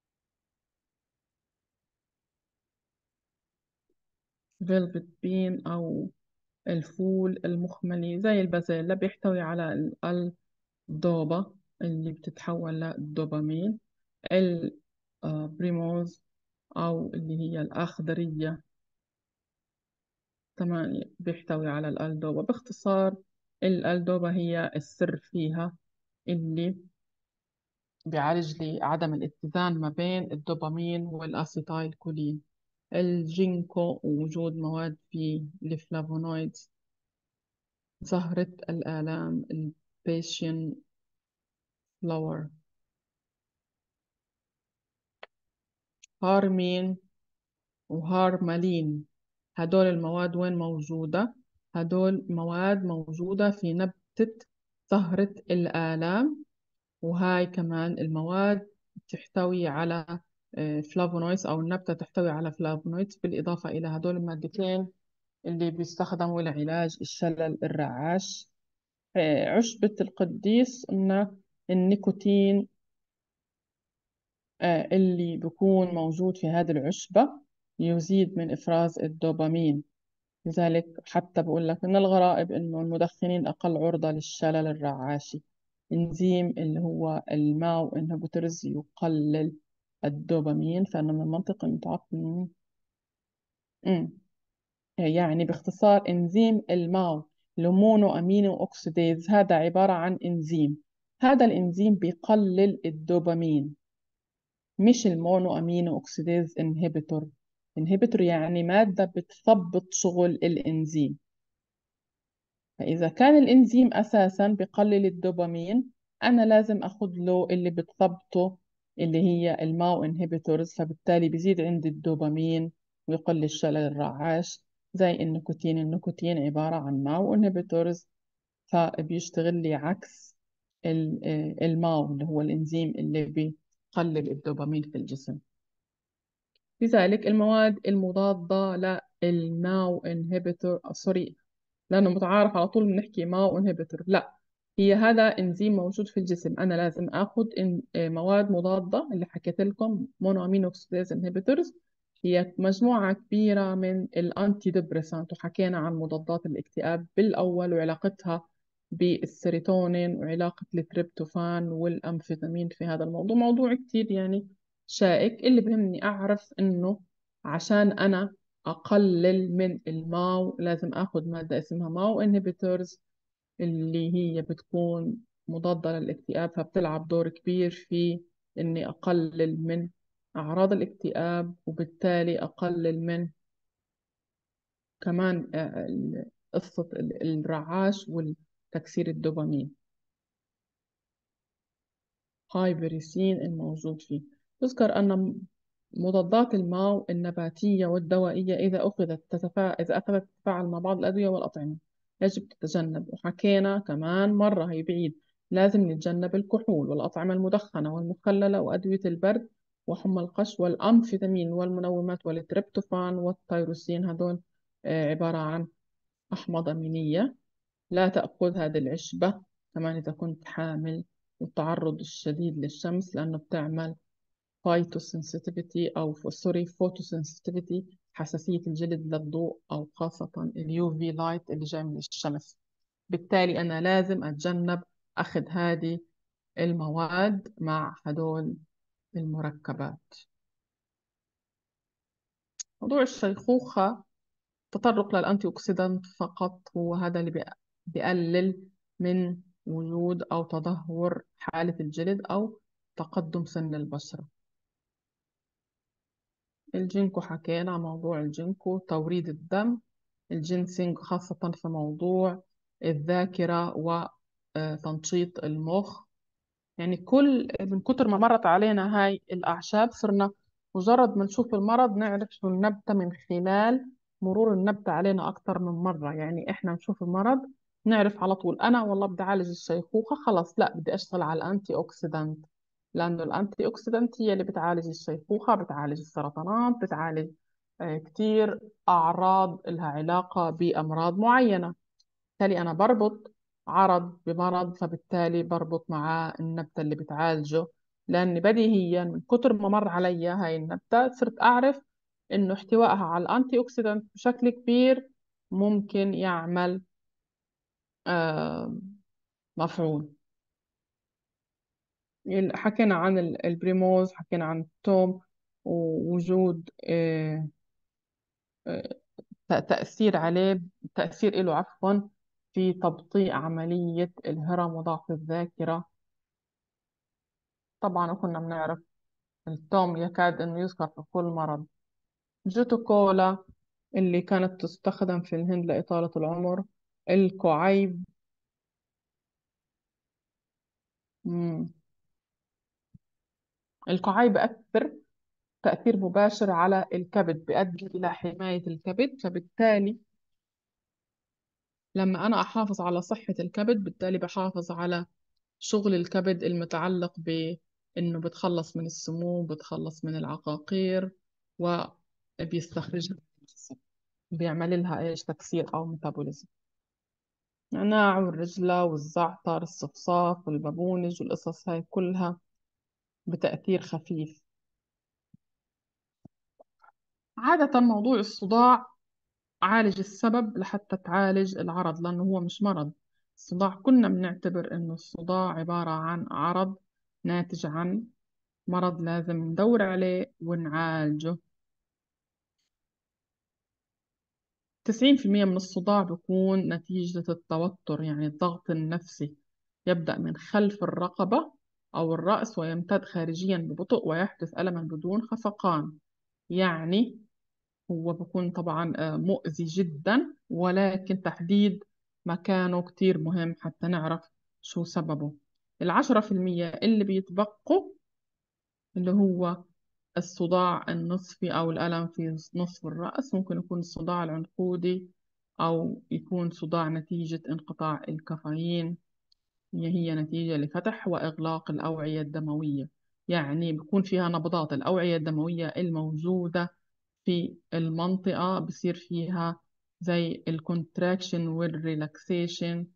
فيلفت بين أو الفول المخملي زي البازلاء بيحتوي على الألدوبا. اللي بتتحول للدوبامين. البريموز أو اللي هي الأخضرية كمان بيحتوي على الألدوبا. باختصار الألدوبا هي السر فيها، اللي بيعالج لي عدم الاتزان ما بين الدوبامين والأسيتايل كولين. الجينكو ووجود مواد فيه الفلافونويدز، زهرة الآلام البيشن فلاور. هارمين وهارمالين، هدول المواد وين موجودة؟ هدول مواد موجودة في نبتة زهرة الآلام، وهاي كمان المواد تحتوي على فلافونويدز، أو النبتة تحتوي على فلافونويدز، بالإضافة إلى هدول المادتين اللي بيستخدموا لعلاج الشلل الرعاش. آه، عشبة القديس قلنا النيكوتين آه، اللي بيكون موجود في هذه العشبة يزيد من إفراز الدوبامين. لذلك حتى بقول لك من الغرائب إنه المدخنين أقل عرضة للشلل الرعاشي. إنزيم اللي هو الماو انهبيتورز يقلل الدوبامين، فأنا من المنطق المتعقل. أمم. يعني باختصار إنزيم الماو المونو أمينو أوكسيديز هذا عبارة عن إنزيم. هذا الإنزيم بيقلل الدوبامين، مش المونو أمينو أوكسيديز انهبيتور. انهبيتور يعني مادة بتثبط شغل الإنزيم. فإذا كان الإنزيم أساسا بقلل الدوبامين، أنا لازم أخذ له اللي بتثبطه اللي هي الماو انهبيتورز، فبالتالي بيزيد عندي الدوبامين ويقل الشلل الرعاش. زي النيكوتين، النيكوتين عبارة عن ماو انهبيتورز، فبيشتغل لي عكس ال- آه، الماو اللي هو الإنزيم اللي بيقلل الدوبامين في الجسم. لذلك المواد المضادة للماو انهبيتور، سوري، لأنه متعارف على طول بنحكي ماو انهبيتور، لا، هي هذا انزيم موجود في الجسم. أنا لازم آخذ إن- آه، مواد مضادة اللي حكيت لكم مونو أمينو أوكسيديز انهبيتورز. هي مجموعة كبيرة من الأنتي ديبريسانت، وحكينا عن مضادات الاكتئاب بالأول وعلاقتها بالسيروتونين وعلاقة التريبتوفان والأمفيتامين في هذا الموضوع. موضوع كتير يعني شائك. اللي بهمني أعرف إنه عشان أنا أقلل من الماو لازم أخذ مادة اسمها ماو انهبيتورز، اللي هي بتكون مضادة للاكتئاب، فبتلعب دور كبير في إني أقلل من أعراض الاكتئاب، وبالتالي أقلل من كمان آه، ال- قصة ال- الرعاش والتكسير الدوبامين. هاي بريسين الموجود فيه. يذكر أن مضادات الماو النباتية والدوائية إذا أخذت تتفا... إذا أخذت تتفاعل مع بعض الأدوية والأطعمة يجب تتجنب. وحكينا كمان مرة هي بعيد، لازم نتجنب الكحول والأطعمة المدخنة والمخللة وأدوية البرد وحمى القش والأمفيتامين والمنومات والتريبتوفان والتيروسين. هدول آه، عبارة عن أحماض أمينية. لا تأخذ هذه العشبة كمان إذا كنت حامل، والتعرض الشديد للشمس لأنه بتعمل فايتوسنسيتيفيتي أو سوري فوتوسنسيتيفيتي، حساسية الجلد للضوء، أو خاصة اليو في لايت اللي جاي من الشمس. بالتالي أنا لازم أتجنب أخذ هذه المواد مع هدول المركبات. موضوع الشيخوخة، تطرق للأنتي أكسيدانت فقط، هو هذا اللي بيق- بيقلل من وجود أو تدهور حالة الجلد أو تقدم سن البشرة. الجينكو حكينا عن موضوع الجينكو، توريد الدم. الجينسينج خاصة في موضوع الذاكرة وتنشيط المخ. يعني كل من كتر ما مرت علينا هاي الأعشاب صرنا مجرد ما نشوف المرض نعرف شو النبتة من خلال مرور النبتة علينا أكتر من مرة. يعني إحنا نشوف المرض نعرف على طول، أنا والله بدي أعالج الشيخوخة، خلاص لا بدي أشتغل على الأنتي أوكسيدانت، لأنه الأنتي أوكسيدانت هي اللي بتعالج الشيخوخة، بتعالج السرطانات، بتعالج آه، كتير أعراض لها علاقة بأمراض معينة. بالتالي أنا بربط عرض بمرض، فبالتالي بربط معاه النبتة اللي بتعالجه. لأن بديهيا من كتر ما مر علي هاي النبتة صرت أعرف إنه احتوائها على الأنتي أوكسيدانت بشكل كبير ممكن يعمل آه، مفعول. حكينا عن ال- البريموز، حكينا عن التوم، ووجود آه، آه، ت- تأثير عليه، تأثير له عفوا في تبطيء عملية الهرم وضعف الذاكرة. طبعا وكنا بنعرف التوم يكاد أنه يذكر في كل مرض. جوتو كولا اللي كانت تستخدم في الهند لإطالة العمر. الكعيب. مم. الكعيب بأثر تأثير مباشر على الكبد، بيؤدي إلى حماية الكبد، فبالتالي لما أنا أحافظ على صحة الكبد بالتالي بحافظ على شغل الكبد المتعلق بإنه بتخلص من السموم، بتخلص من العقاقير، وبيستخرجها من الجسم، بيعمل لها إيش تكسير أو ميتابوليزم. النعناع والرجلة والزعتر الصفصاف والبابونج والقصص هاي كلها بتأثير خفيف. عادة موضوع الصداع عالج السبب لحتى تعالج العرض، لأنه هو مش مرض. الصداع كنا بنعتبر إنه الصداع عبارة عن عرض ناتج عن مرض لازم ندور عليه ونعالجه. تسعين في المية من الصداع بيكون نتيجة التوتر، يعني الضغط النفسي، يبدأ من خلف الرقبة أو الرأس ويمتد خارجيا ببطء ويحدث ألما بدون خفقان. يعني هو بكون طبعا آه، مؤذي جدا، ولكن تحديد مكانه كتير مهم حتى نعرف شو سببه. العشرة في المية اللي بيتبقوا اللي هو الصداع النصفي أو الألم في نصف الرأس، ممكن يكون الصداع العنقودي أو يكون صداع نتيجة انقطاع الكافيين، هي نتيجة لفتح وإغلاق الأوعية الدموية. يعني بيكون فيها نبضات الأوعية الدموية الموجودة في المنطقة، بصير فيها زي الكونتراكشن والريلاكسيشن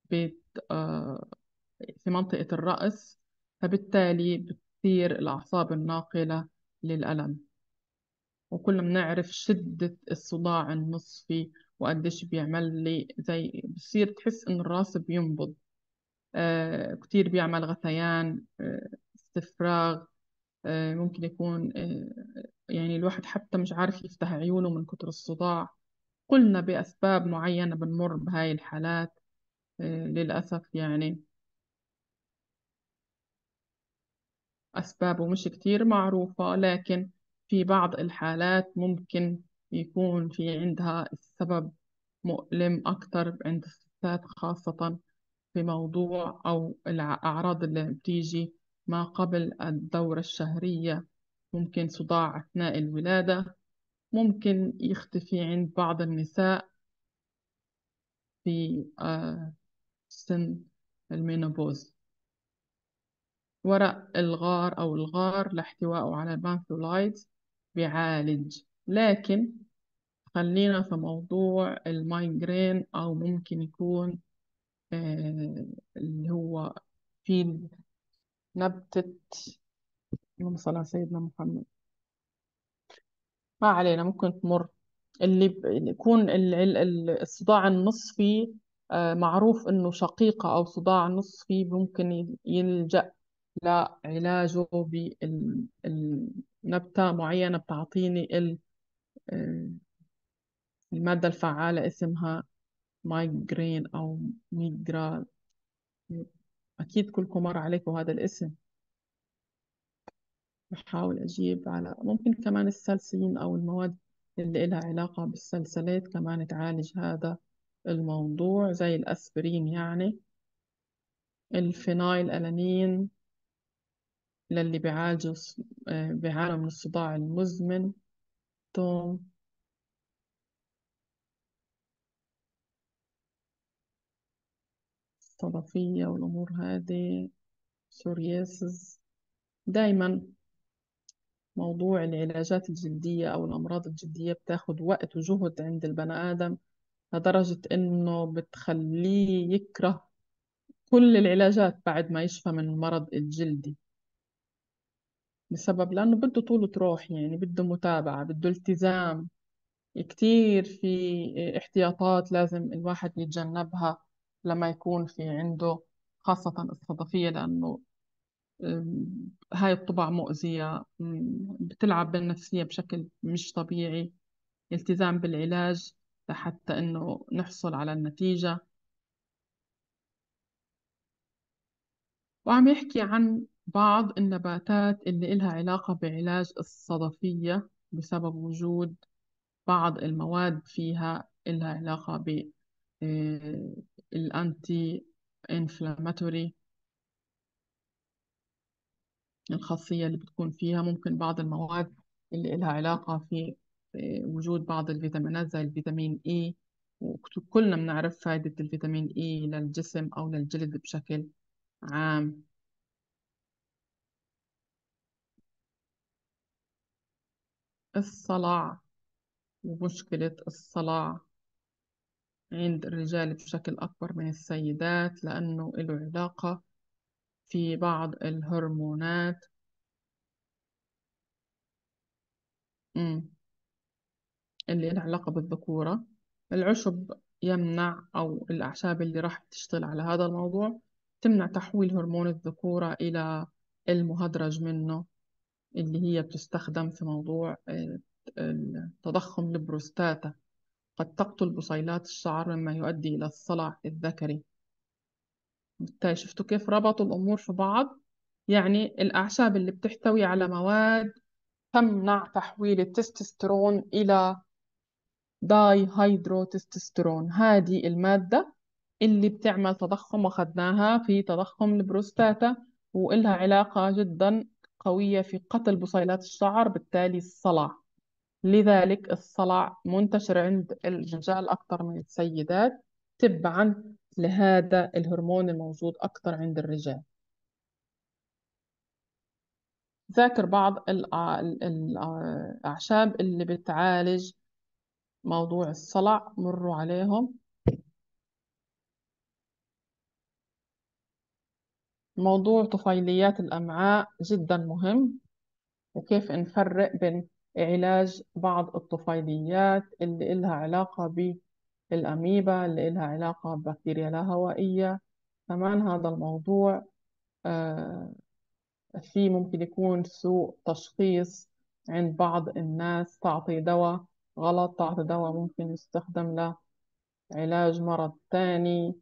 في منطقة الرأس، فبالتالي بتصير الأعصاب الناقلة للألم. وكلنا بنعرف شدة الصداع النصفي وقديش بيعمل لي زي بصير تحس إن الراس بينبض. آه كتير بيعمل غثيان، آه استفراغ، آه ممكن يكون آه يعني الواحد حتى مش عارف يفتح عيونه من كتر الصداع. قلنا بأسباب معينة بنمر بهاي الحالات آه للأسف. يعني أسبابه مش كتير معروفة، لكن في بعض الحالات ممكن يكون في عندها السبب مؤلم أكتر عند الستات، خاصة في موضوع أو الأعراض اللي بتيجي ما قبل الدورة الشهرية. ممكن صداع أثناء الولادة، ممكن يختفي عند بعض النساء في آه، سن المينوبوز. ورق الغار أو الغار لاحتوائه على البانثولايدز بيعالج. لكن خلينا في موضوع المايجرين، أو ممكن يكون آه اللي هو في نبتة، اللهم صل على سيدنا محمد، ما علينا، ممكن تمر. اللي ب- اللي يكون ال- ال- ال- الصداع النصفي آه معروف إنه شقيقة أو صداع نصفي، ممكن ي- يلجأ لعلاجه بنبتة معينة بتعطيني ال- آه، المادة الفعالة اسمها مايجرين أو ميجرال. أكيد كلكم مر عليكم هذا الاسم. بحاول أجيب على ممكن كمان السلسلين أو المواد اللي إلها علاقة بالسلسلات كمان تعالج هذا الموضوع، زي الأسبرين يعني. الفينايل ألانين للي بيعالجوا الص- آه، بيعانوا من الصداع المزمن. توم. الصدفية والأمور هذه. سورياسز. دايما موضوع العلاجات الجلدية أو الأمراض الجلدية بتاخد وقت وجهد عند البني آدم، لدرجة إنه بتخليه يكره كل العلاجات بعد ما يشفى من المرض الجلدي، بسبب لأنه بده طولة روح، يعني بده متابعة، بده التزام كتير، في احتياطات لازم الواحد يتجنبها لما يكون في عنده خاصة الصدفية، لأنه أم، هاي الطباع مؤذية، أم، بتلعب بالنفسية بشكل مش طبيعي. التزام بالعلاج لحتى إنه نحصل على النتيجة. وعم يحكي عن بعض النباتات اللي إلها علاقة بعلاج الصدفية بسبب وجود بعض المواد فيها إلها علاقة ب آه، الأنتي إنفلاماتوري. الخاصية اللي بتكون فيها ممكن بعض المواد اللي إلها علاقة في في وجود بعض الفيتامينات زي الفيتامين إي. وكلنا بنعرف فائدة الفيتامين إي للجسم أو للجلد بشكل عام. الصلع ومشكلة الصلع عند الرجال بشكل أكبر من السيدات، لأنه له علاقة في بعض الهرمونات. مم. اللي لها علاقة بالذكورة. العشب يمنع، أو الأعشاب اللي راح تشتغل على هذا الموضوع تمنع تحويل هرمون الذكورة إلى المهدرج منه، اللي هي بتستخدم في موضوع آه، التضخم البروستاتا. قد تقتل بصيلات الشعر مما يؤدي إلى الصلع الذكري. بالتالي شفتوا كيف ربطوا الأمور في بعض؟ يعني الأعشاب اللي بتحتوي على مواد تمنع تحويل التستوستيرون إلى داي هيدرو تستوستيرون، هذه المادة اللي بتعمل تضخم، وأخذناها في تضخم البروستاتا، وإلها علاقة جدا قوية في قتل بصيلات الشعر، بالتالي الصلع. لذلك الصلع منتشر عند الرجال أكثر من السيدات، تبعا لهذا الهرمون الموجود أكثر عند الرجال. ذاكر بعض الأع- ال- الأعشاب اللي بتعالج موضوع الصلع، مروا عليهم. موضوع طفيليات الأمعاء جدا مهم، وكيف نفرق بين علاج بعض الطفيليات اللي إلها علاقة بالأميبا، اللي إلها علاقة ببكتيريا لا هوائية. كمان هذا الموضوع آه، فيه ممكن يكون سوء تشخيص عند بعض الناس، تعطي دواء غلط، تعطي دواء ممكن يستخدم لعلاج مرض تاني.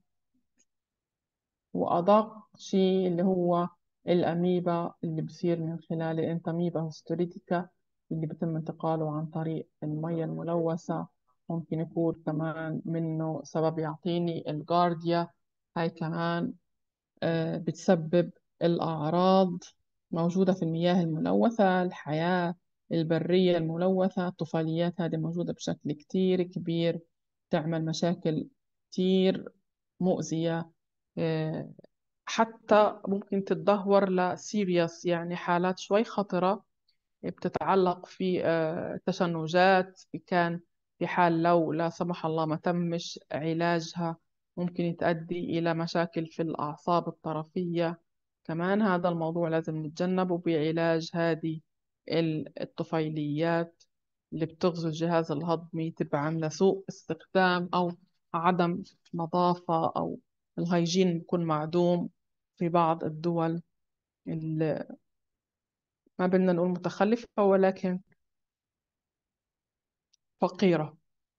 وأدق شيء اللي هو الأميبا، اللي بصير من خلال الانتاميبا هيستوريتيكا، اللي بتم انتقاله عن طريق المية الملوثة. ممكن يكون كمان منه سبب يعطيني الجارديا. هاي كمان آه، بتسبب الأعراض موجودة في المياه الملوثة. الحياة البرية الملوثة، الطفيليات هذه موجودة بشكل كتير كبير، تعمل مشاكل كتير مؤذية. آه، حتى ممكن تتدهور لسيريس، يعني حالات شوي خطرة بتتعلق في آه، تشنجات. كان في حال لو لا سمح الله ما تمش علاجها ممكن يتؤدي إلى مشاكل في الأعصاب الطرفية. كمان هذا الموضوع لازم نتجنبه بعلاج هذه ال- الطفيليات اللي بتغزو الجهاز الهضمي تبعا لسوء استخدام أو عدم نظافة، أو الهيجين بيكون معدوم في بعض الدول اللي ما بدنا نقول متخلفة ولكن فقيرة.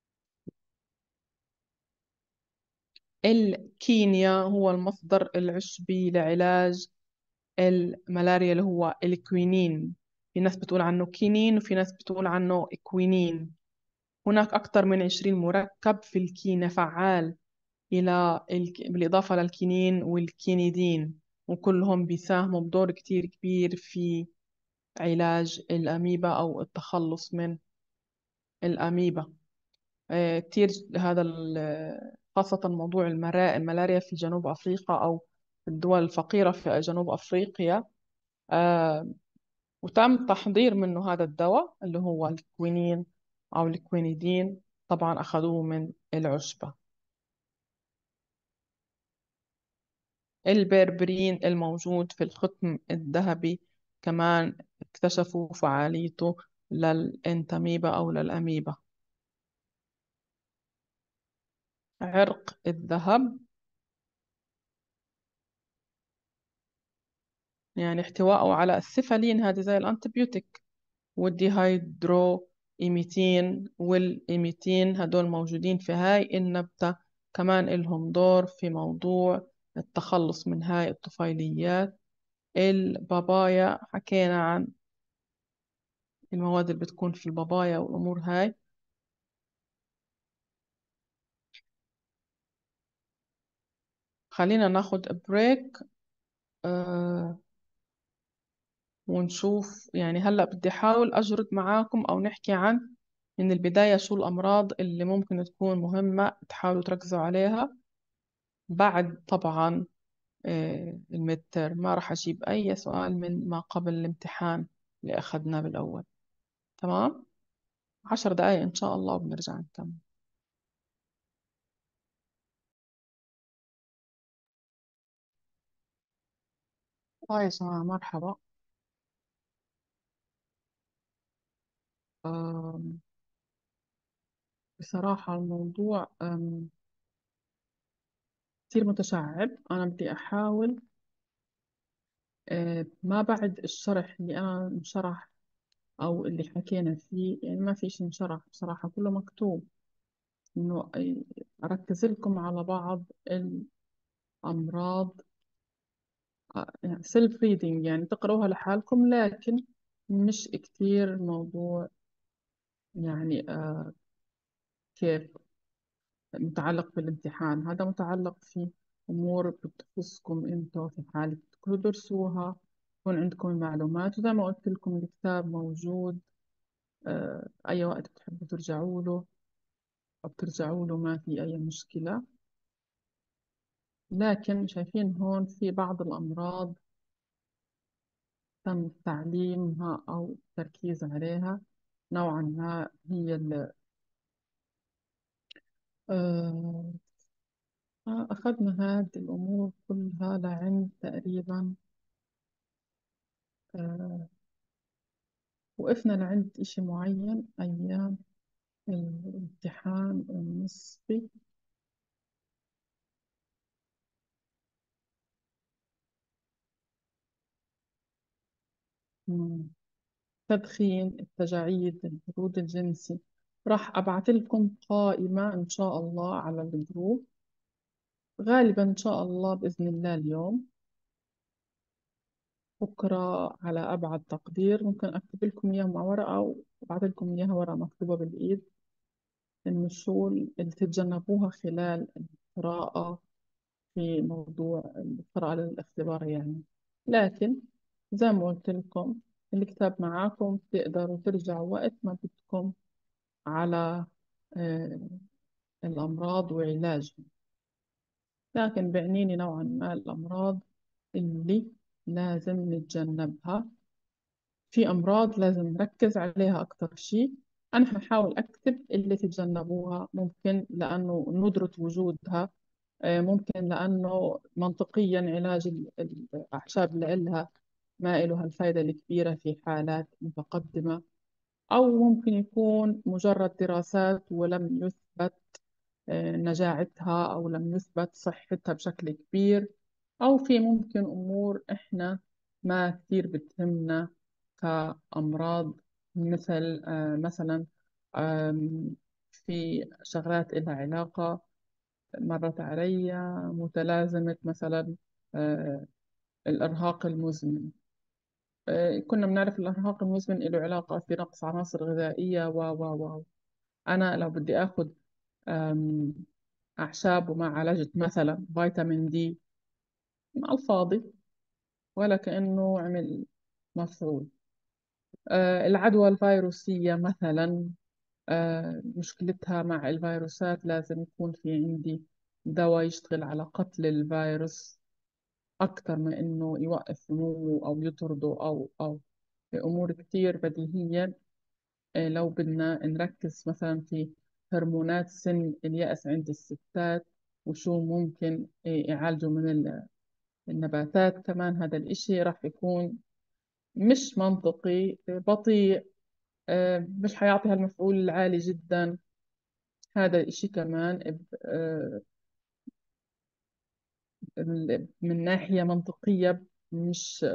الكينيا هو المصدر العشبي لعلاج الملاريا، اللي هو الكوينين. في ناس بتقول عنه كينين وفي ناس بتقول عنه كوينين. هناك أكثر من عشرين مركب في الكينة فعال، إلى الك... بالإضافة للكينين والكينيدين، وكلهم بيساهموا بدور كتير كبير في علاج الأميبا أو التخلص من الأميبا. آه، كتير هذا ال- خاصة موضوع المرا- الملاريا في جنوب أفريقيا أو في الدول الفقيرة في جنوب أفريقيا. آه، وتم تحضير منه هذا الدواء اللي هو الكوينين أو الكوينيدين، طبعا أخذوه من العشبة. البربرين الموجود في الختم الذهبي كمان اكتشفوا فعاليته للإنتاميبا أو للأميبا. عرق الذهب يعني احتوائه على السيفالين، هذه زي الأنتيبيوتيك، والديهايدرو إيميتين والإيميتين، هدول موجودين في هاي النبتة. كمان إلهم دور في موضوع التخلص من هاي الطفيليات. البابايا حكينا عن المواد اللي بتكون في البابايا والأمور هاي. خلينا ناخد بريك آه ونشوف. يعني هلأ بدي أحاول أجرد معاكم أو نحكي عن من البداية شو الأمراض اللي ممكن تكون مهمة تحاولوا تركزوا عليها. بعد طبعا آه المتر ما راح أجيب أي سؤال من ما قبل الامتحان اللي أخذناه بالأول. تمام؟ عشر دقايق إن شاء الله وبنرجع نكمل. طيب يا جماعة مرحبا. آم، بصراحة الموضوع آم، كثير متشعب. أنا بدي أحاول آه، ما بعد الشرح اللي أنا انشرح أو اللي حكينا فيه، يعني ما في شيء انشرح بصراحة، كله مكتوب. إنه أي- أركز لكم على بعض الأمراض، سيلف ريدنج يعني تقرأوها لحالكم، لكن مش كتير موضوع يعني آه، كيف متعلق بالامتحان. هذا متعلق في أمور بتخصكم أنتوا في حالة تكونوا تدرسوها، يكون عندكم المعلومات. وزي ما قلت لكم الكتاب موجود آه، أي وقت بتحبوا ترجعوا له أو بترجعوا له، ما في أي مشكلة. لكن شايفين هون في بعض الأمراض تم تعليمها أو التركيز عليها نوعا ما. هي ال آه، أخذنا هذه الأمور كلها لعند تقريبا آه، وقفنا لعند إشي معين أيام الامتحان النصفي. مم. تدخين، التجاعيد، البرود الجنسي. راح أبعث لكم قائمة إن شاء الله على الجروب، غالبا إن شاء الله بإذن الله اليوم. بكرة على أبعد تقدير ممكن أكتب لكم إياها مع ورقة أو أبعث لكم إياها ورقة مكتوبة بالإيد، إنه شو اللي تتجنبوها خلال القراءة في موضوع القراءة للاختبار يعني. لكن زي ما قلت لكم الكتاب معاكم، تقدروا ترجعوا وقت ما بدكم على آه، الأمراض وعلاجها. لكن بعنيني نوعا ما الأمراض اللي لازم نتجنبها. في أمراض لازم نركز عليها أكتر شيء. أنا ححاول أكتب اللي تتجنبوها، ممكن لأنه ندرة وجودها، آه، ممكن لأنه منطقيا علاج ال- الأعشاب اللي إلها ما إلها الفائدة الكبيرة في حالات متقدمة، أو ممكن يكون مجرد دراسات ولم يثبت آه، نجاعتها أو لم يثبت صحتها بشكل كبير، أو في ممكن أمور إحنا ما كثير بتهمنا كأمراض، مثل آه، مثلا آم، في شغلات إلها علاقة مرت علي، متلازمة مثلا آه، الإرهاق المزمن. آه، كنا بنعرف الإرهاق المزمن له علاقة في نقص عناصر غذائية و و و أنا لو بدي آخذ آم، أعشاب وما عالجت مثلا فيتامين دي، على الفاضي، ولا كأنه عمل مفعول. آه، العدوى الفيروسية مثلا، آه، مشكلتها مع الفيروسات لازم يكون في عندي دواء يشتغل على قتل الفيروس أكثر من إنه يوقف نموه أو يطرده أو أو في أمور كتير بديهية. آه، لو بدنا نركز مثلا في هرمونات سن اليأس عند الستات وشو ممكن آه، يعالجوا من ال- النباتات، كمان هذا الإشي راح يكون مش منطقي، آه، بطيء، آه، مش حيعطي هالمفعول العالي جدا. هذا الإشي كمان ب- آه، ال- من ناحية منطقية مش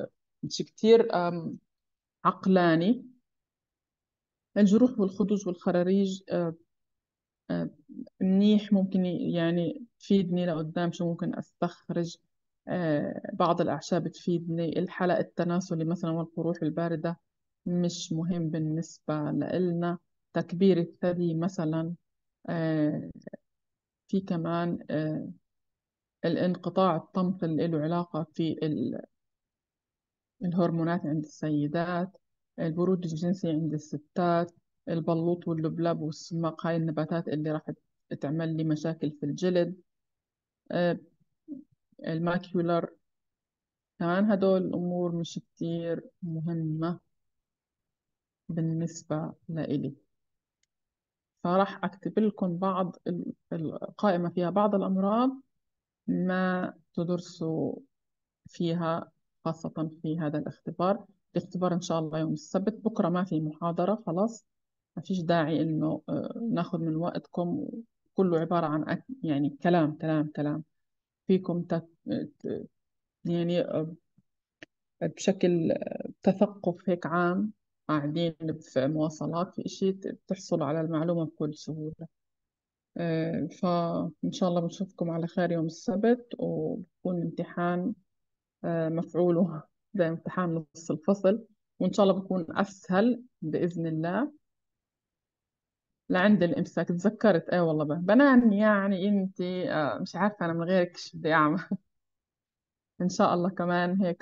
شيء كتير أم، عقلاني. الجروح والخدوش والخراريج آه، آه، منيح، ممكن ي- يعني تفيدني لقدام، شو ممكن أستخرج. آه، بعض الأعشاب تفيدني. الحلق التناسلي مثلا والقروح الباردة مش مهم بالنسبة لإلنا. تكبير الثدي مثلا. آه، في كمان آه، الانقطاع الطمث اللي له علاقة في ال- الهرمونات عند السيدات. البرود الجنسي عند الستات. البلوط واللبلب والسماق، هاي النباتات اللي راح تعمل لي مشاكل في الجلد. آه، الماكيولر كمان، هدول الأمور مش كتير مهمة بالنسبة لإلي. فراح أكتب لكم بعض ال- القائمة فيها بعض الأمراض ما تدرسوا فيها، خاصة في هذا الاختبار. الاختبار إن شاء الله يوم السبت. بكرة ما في محاضرة، خلاص. ما فيش داعي إنه آه، ناخذ من وقتكم. كله عبارة عن أك- يعني كلام كلام كلام. فيكم تت... ت- يعني آه، بشكل آه، تثقف هيك عام، قاعدين في مواصلات في إشي تحصلوا على المعلومة بكل سهولة. آه، فإن شاء الله بنشوفكم على خير يوم السبت، وبكون امتحان آه، مفعوله زي امتحان نص الفصل. وإن شاء الله بكون أسهل بإذن الله. لعند الإمساك تذكرت، أي والله ب- بنان يعني أنت آه، مش عارفة أنا من غيرك شو بدي أعمل. إن شاء الله كمان هيك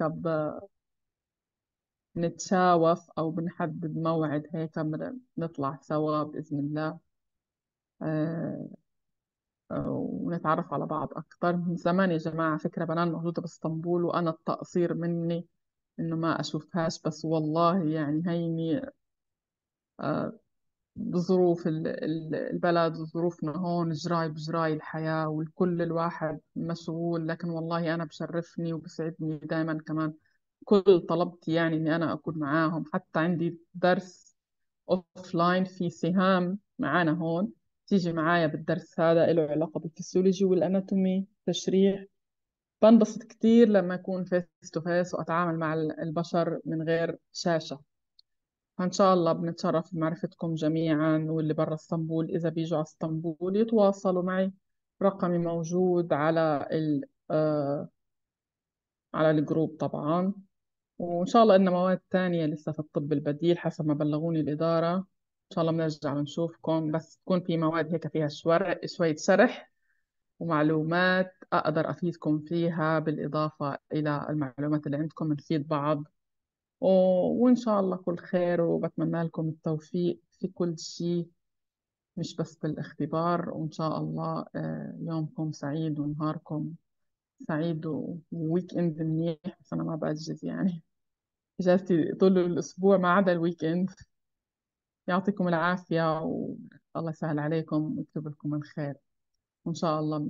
بنتشاوف أو بنحدد موعد هيك بن- نطلع سوا بإذن الله. آه، آه، ونتعرف على بعض أكثر. من زمان يا جماعة، فكرة بنان موجودة باسطنبول، وأنا التقصير مني إنه ما أشوفهاش. بس والله يعني هيني آه، بظروف ال- ال- البلد وظروفنا هون، جراي بجراي الحياة، والكل الواحد مشغول. لكن والله أنا بشرفني وبسعدني دائما كمان كل طلبتي يعني إني أنا أكون معاهم. حتى عندي درس أوف لاين في سهام معانا هون، تيجي معايا بالدرس هذا له علاقة بالفسيولوجي والأناتومي تشريح. بنبسط كتير لما أكون فيس تو فيس وأتعامل مع البشر من غير شاشة. فإن شاء الله بنتشرف بمعرفتكم جميعا. واللي برا اسطنبول إذا بيجوا على اسطنبول يتواصلوا معي. رقمي موجود على ال آه على الجروب طبعا. وإن شاء الله إن مواد تانية لسه في الطب البديل حسب ما بلغوني الإدارة. إن شاء الله بنرجع بنشوفكم، بس تكون في مواد هيك فيها شوية شوية شرح ومعلومات أقدر أفيدكم فيها، بالإضافة إلى المعلومات اللي عندكم نفيد بعض. و... وإن شاء الله كل خير، وبتمنى لكم التوفيق في كل شيء، مش بس بالاختبار. وإن شاء الله آه، يومكم سعيد ونهاركم سعيد و- وويك إند منيح. بس أنا ما بأجز يعني، إجازتي طول الأسبوع ما عدا الويك إند. يعطيكم العافية، والله يسهل عليكم ويكتب لكم الخير. وإن شاء الله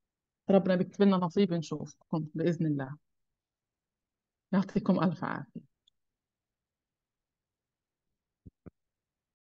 ربنا بيكتب لنا نصيب نشوفكم بإذن الله. يعطيكم ألف عافية.